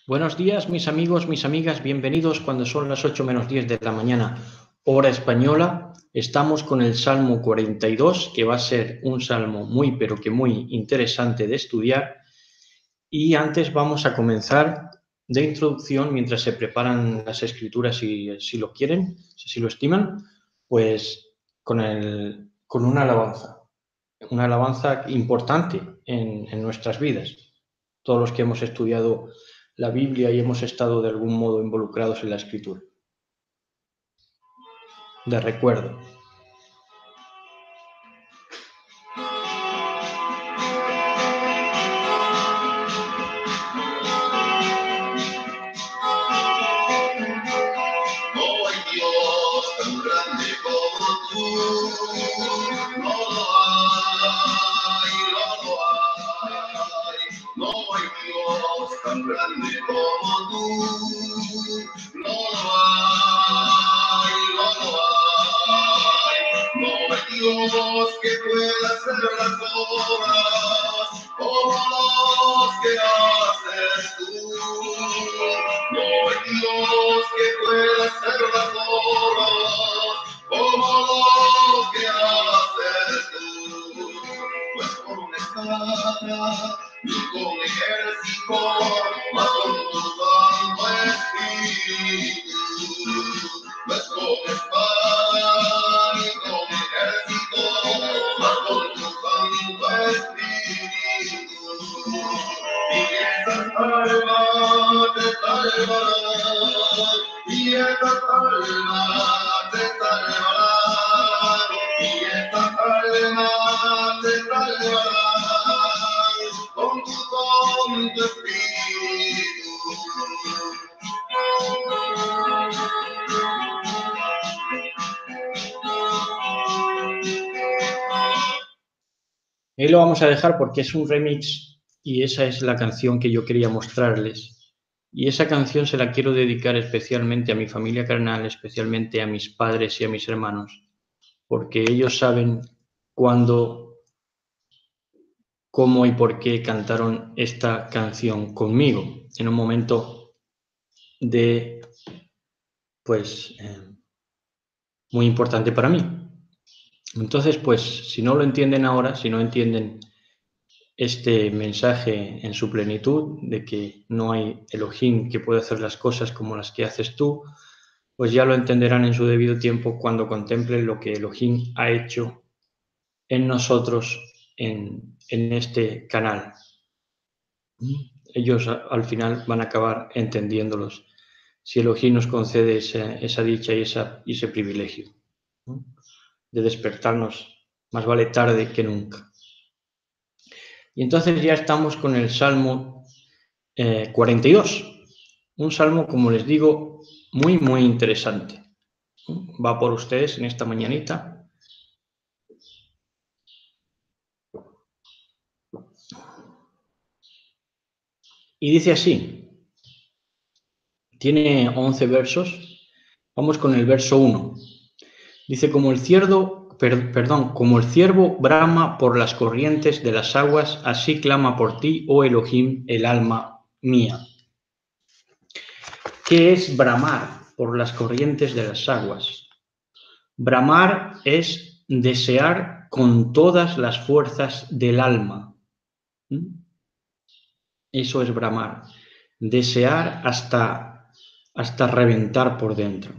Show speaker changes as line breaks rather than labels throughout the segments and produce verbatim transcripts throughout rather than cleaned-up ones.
Buenos días, mis amigos, mis amigas, bienvenidos cuando son las ocho menos diez de la mañana, hora española. Estamos con el Salmo cuarenta y dos, que va a ser un salmo muy, pero que muy interesante de estudiar. Y antes vamos a comenzar de introducción, mientras se preparan las escrituras, si, si lo quieren, si lo estiman, pues con, el, con una alabanza, una alabanza importante en, en nuestras vidas. Todos los que hemos estudiado la Biblia y hemos estado de algún modo involucrados en la escritura. De recuerdo.
No hay Dios tan grande como tú, no lo hay, no lo hay. No hay Dios tan grande como tú, no lo hay, no lo hay. No hay Dios que pueda hacer las cosas como los que haces tú. No hay Dios que pueda hacer las cosas como los que haces tú. No es con una espada ni con ejército, mas con tu santo espíritu. No es con espada ni con ejército, mas con tu santo espíritu. Y esas almas te salvarán, y esas almas te salvarán, y esas almas te salvarán con tu santo espíritu.
Ahí lo vamos a dejar porque es un remix y esa es la canción que yo quería mostrarles. Y esa canción se la quiero dedicar especialmente a mi familia carnal, especialmente a mis padres y a mis hermanos, porque ellos saben cuándo, cómo y por qué cantaron esta canción conmigo en un momento de, pues, eh, muy importante para mí. Entonces, pues, si no lo entienden ahora, si no entienden este mensaje en su plenitud, de que no hay Elohim que pueda hacer las cosas como las que haces tú, pues ya lo entenderán en su debido tiempo cuando contemplen lo que Elohim ha hecho en nosotros en, en este canal. Ellos al final van a acabar entendiéndolos si Elohim nos concede esa, esa dicha y, esa, y ese privilegio, ¿no?, de despertarnos. Más vale tarde que nunca. Y entonces ya estamos con el Salmo eh, cuarenta y dos. Un salmo, como les digo, muy, muy interesante. Va por ustedes en esta mañanita. Y dice así. Tiene once versos. Vamos con el verso uno. Dice, como el ciervo, per, perdón, como el ciervo brama por las corrientes de las aguas, así clama por ti, oh Elohim, el alma mía. ¿Qué es bramar por las corrientes de las aguas? Bramar es desear con todas las fuerzas del alma. Eso es bramar. Desear hasta, hasta reventar por dentro.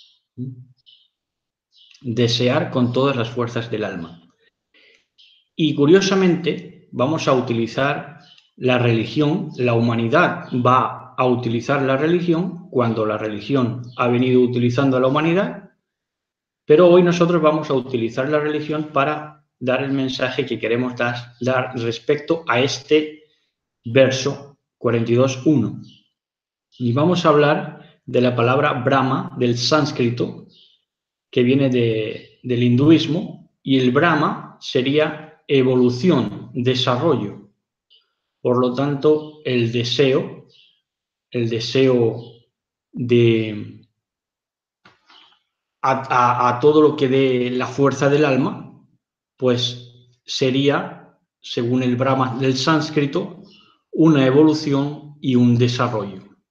Desear con todas las fuerzas del alma. Y curiosamente vamos a utilizar la religión, la humanidad va a utilizar la religión cuando la religión ha venido utilizando a la humanidad, pero hoy nosotros vamos a utilizar la religión para dar el mensaje que queremos dar, dar respecto a este verso cuarenta y dos, uno. Y vamos a hablar de la palabra Brahma, del sánscrito, que viene de, del hinduismo, y el Brahma sería evolución, desarrollo. Por lo tanto, el deseo, el deseo de a, a, a todo lo que dé la fuerza del alma, pues sería, según el Brahma del sánscrito, una evolución y un desarrollo.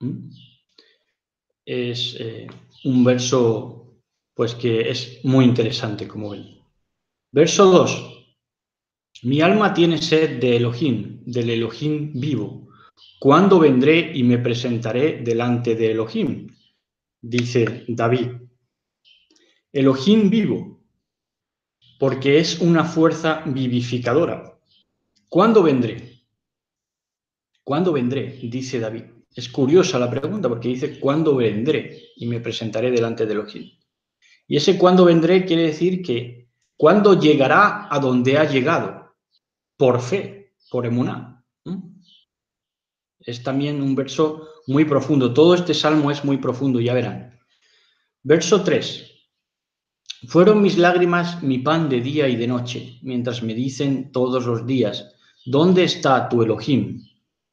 ¿Mm? Es eh, un verso pues que es muy interesante, como ven. Verso dos. Mi alma tiene sed de Elohim, del Elohim vivo. ¿Cuándo vendré y me presentaré delante de Elohim? Dice David. Elohim vivo, porque es una fuerza vivificadora. ¿Cuándo vendré? ¿Cuándo vendré? Dice David. Es curiosa la pregunta porque dice ¿cuándo vendré y me presentaré delante de Elohim? Y ese cuándo vendré quiere decir que ¿cuándo llegará a donde ha llegado? Por fe, por emuná. ¿Mm? Es también un verso muy profundo. Todo este salmo es muy profundo, ya verán. Verso tres. Fueron mis lágrimas mi pan de día y de noche, mientras me dicen todos los días, ¿dónde está tu Elohim?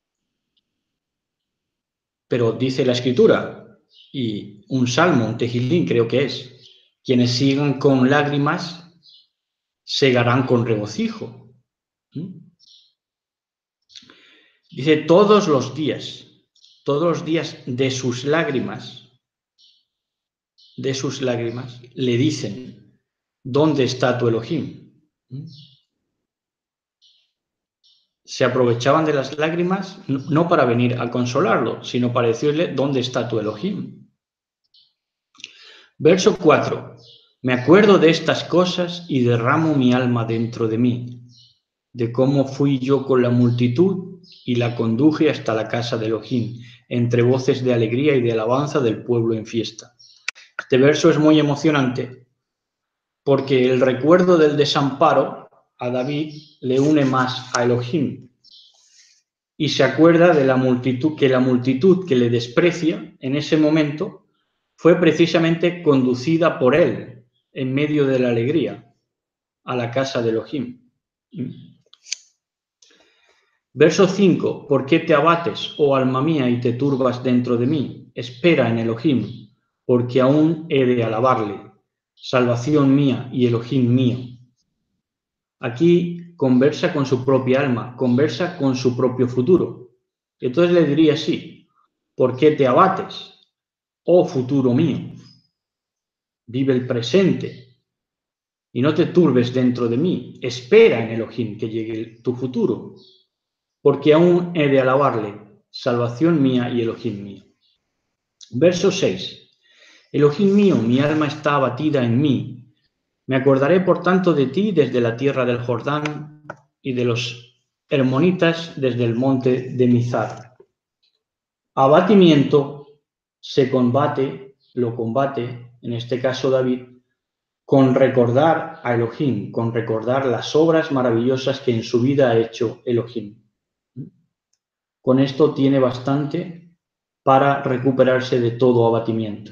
Pero dice la Escritura, y un salmo, un tejilín creo que es, quienes sigan con lágrimas segarán con regocijo. ¿Mm? Dice todos los días, todos los días de sus lágrimas, de sus lágrimas, le dicen, ¿dónde está tu Elohim? ¿Mm? Se aprovechaban de las lágrimas no para venir a consolarlo, sino para decirle, ¿dónde está tu Elohim? Verso cuatro. Me acuerdo de estas cosas y derramo mi alma dentro de mí, de cómo fui yo con la multitud y la conduje hasta la casa de Elohim, entre voces de alegría y de alabanza del pueblo en fiesta. Este verso es muy emocionante porque el recuerdo del desamparo a David le une más a Elohim y se acuerda de la multitud, que la multitud que le desprecia en ese momento fue precisamente conducida por él en medio de la alegría a la casa de Elohim. Verso cinco. ¿Por qué te abates, oh alma mía, y te turbas dentro de mí? Espera en Elohim, porque aún he de alabarle, salvación mía y Elohim mío. Aquí conversa con su propia alma, conversa con su propio futuro. Entonces le diría así, ¿por qué te abates, oh futuro mío? Vive el presente y no te turbes dentro de mí. Espera en Elohim que llegue tu futuro, porque aún he de alabarle, salvación mía y Elohim mío. Verso seis. Elohim mío, mi alma está abatida en mí. Me acordaré, por tanto, de ti desde la tierra del Jordán y de los hermonitas desde el monte de Mizar. Abatimiento se combate, lo combate, en este caso David, con recordar a Elohim, con recordar las obras maravillosas que en su vida ha hecho Elohim. Con esto tiene bastante para recuperarse de todo abatimiento.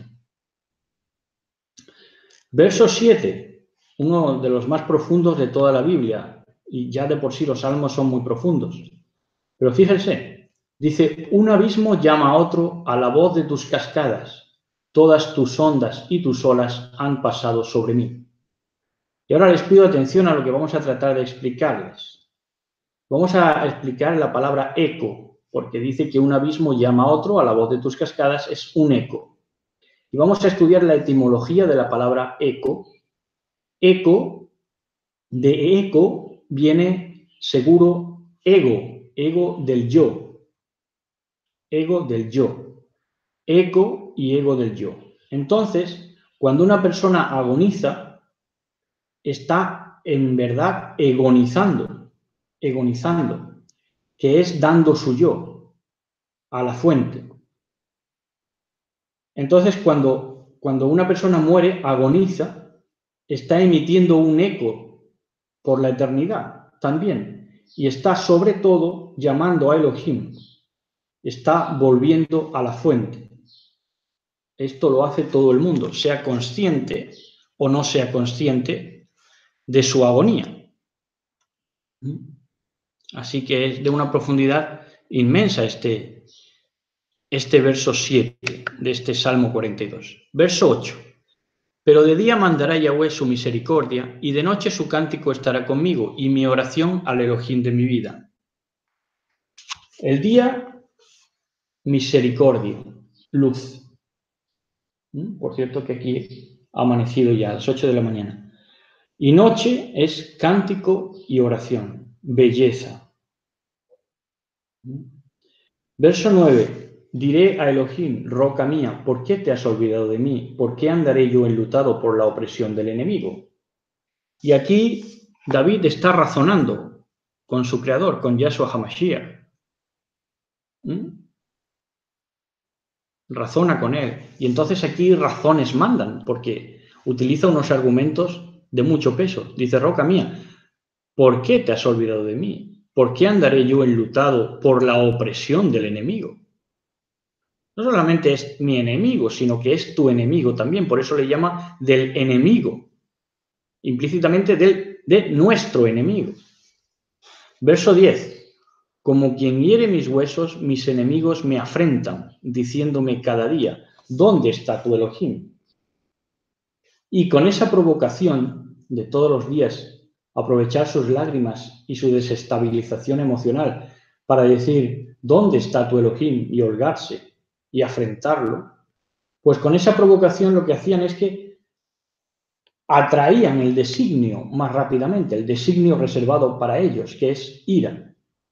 Verso siete, uno de los más profundos de toda la Biblia, y ya de por sí los salmos son muy profundos. Pero fíjense, dice, un abismo llama a otro a la voz de tus cascadas, todas tus ondas y tus olas han pasado sobre mí. Y ahora les pido atención a lo que vamos a tratar de explicarles. Vamos a explicar la palabra eco, porque dice que un abismo llama a otro a la voz de tus cascadas, es un eco. Y vamos a estudiar la etimología de la palabra eco. Eco, de eco viene seguro ego, ego del yo. Ego del yo. Eco y ego del yo. Entonces, cuando una persona agoniza, está en verdad egonizando, egonizando, que es dando su yo a la fuente. Entonces, cuando, cuando una persona muere, agoniza, está emitiendo un eco por la eternidad también, y está sobre todo llamando a Elohim, está volviendo a la fuente. Esto lo hace todo el mundo, sea consciente o no sea consciente de su agonía. Así que es de una profundidad inmensa este, este verso siete de este Salmo cuarenta y dos. Verso ocho. Pero de día mandará Yahweh su misericordia, y de noche su cántico estará conmigo, y mi oración al Elohim de mi vida. El día misericordia, luz. ¿Mm? Por cierto que aquí ha amanecido ya a las ocho de la mañana. Y noche es cántico y oración, belleza. ¿Mm? Verso nueve. Diré a Elohim, roca mía, ¿por qué te has olvidado de mí? ¿Por qué andaré yo enlutado por la opresión del enemigo? Y aquí David está razonando con su creador, con Yahshua HaMashiach. ¿Mm? Razona con él. Y entonces aquí razones mandan, porque utiliza unos argumentos de mucho peso. Dice, roca mía, ¿por qué te has olvidado de mí? ¿Por qué andaré yo enlutado por la opresión del enemigo? No solamente es mi enemigo, sino que es tu enemigo también. Por eso le llama del enemigo. Implícitamente del, de nuestro enemigo. Verso diez. Como quien hiere mis huesos, mis enemigos me afrentan, diciéndome cada día, ¿dónde está tu Elohim? Y con esa provocación de todos los días, aprovechar sus lágrimas y su desestabilización emocional para decir, ¿dónde está tu Elohim? Y holgarse y afrentarlo, pues con esa provocación lo que hacían es que atraían el designio más rápidamente, el designio reservado para ellos, que es ira.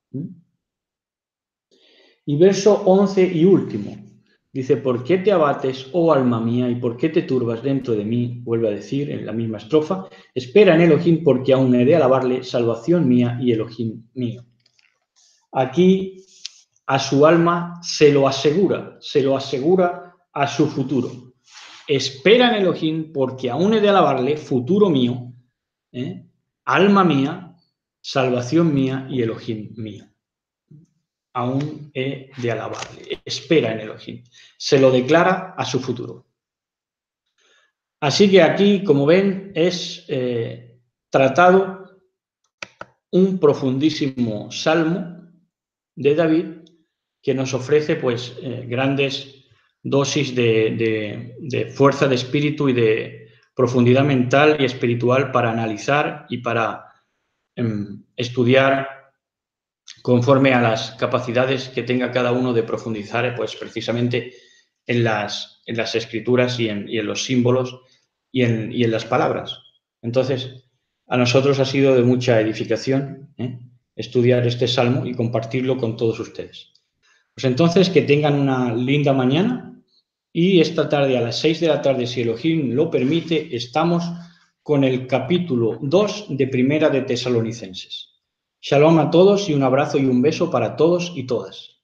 Y verso once y último, dice, ¿por qué te abates, oh alma mía, y por qué te turbas dentro de mí? Vuelve a decir en la misma estrofa, espera en Elohim porque aún he de alabarle, salvación mía y Elohim mío. Aquí a su alma se lo asegura, se lo asegura a su futuro. Espera en Elohim porque aún he de alabarle, futuro mío, ¿eh? Alma mía, salvación mía y Elohim mío. Aún he de alabarle. Espera en Elohim. Se lo declara a su futuro. Así que aquí, como ven, es eh, tratado un profundísimo salmo de David que nos ofrece pues eh, grandes dosis de, de, de fuerza de espíritu y de profundidad mental y espiritual para analizar y para eh, estudiar conforme a las capacidades que tenga cada uno de profundizar, pues precisamente en las, en las escrituras y en, y en los símbolos y en, y en las palabras. Entonces, a nosotros ha sido de mucha edificación ¿eh? estudiar este salmo y compartirlo con todos ustedes. Pues entonces, que tengan una linda mañana y esta tarde a las seis de la tarde, si Elohim lo permite, estamos con el capítulo dos de Primera de Tesalonicenses. Shalom a todos y un abrazo y un beso para todos y todas.